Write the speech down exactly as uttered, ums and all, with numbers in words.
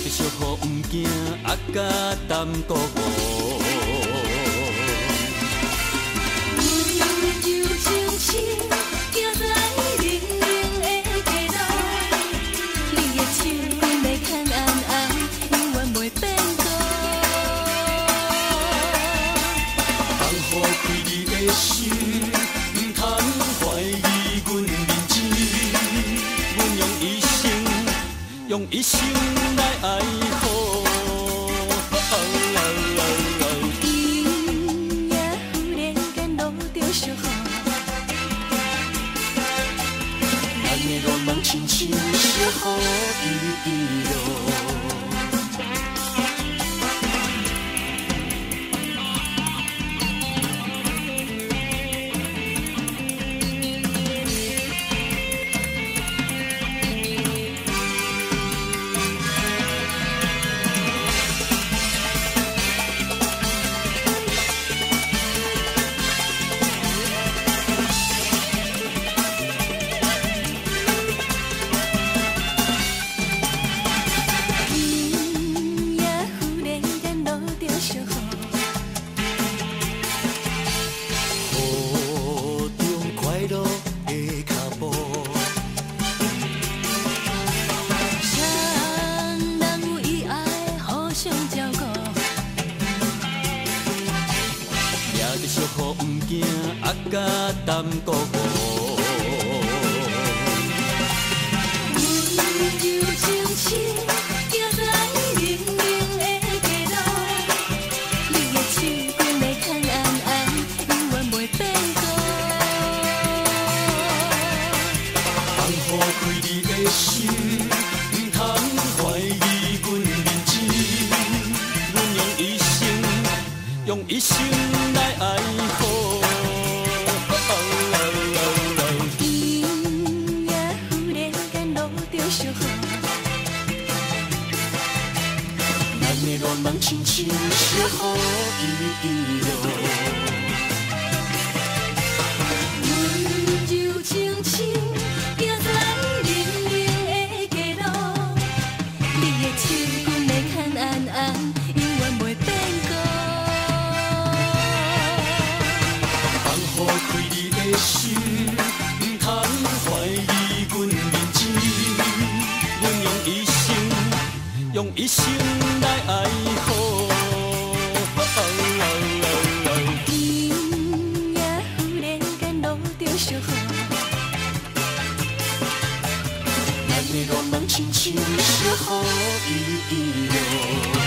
小雨毋惊，压甲淡孤孤。 温柔情深，行在冷冷的街路，你的手紧要牵安安，永远袂变故。 放开你的心，毋通怀疑阮认真，阮用一生，用一生来爱好。 阴夜忽然间落着小雨， 咱的恋梦亲像小雨滴滴落。小雨毋惊，压甲淡孤孤。 温柔情深，行在冷冷的街路，你的手紧要牵安安，永远袂变故。 放开你的心，毋通怀疑阮认真，阮用一生，用一生来爱好。 阴夜忽然间落着小雨， 咱的恋梦亲像小雨滴滴落。 温柔情深，行在冷冷的街路，你的手紧要牵安安，永远袂变故。 放开你的心，毋通怀疑阮认真，阮用一生，用一生来爱好。 阴夜忽然间落着小雨， 咱的恋梦亲像小雨滴滴落。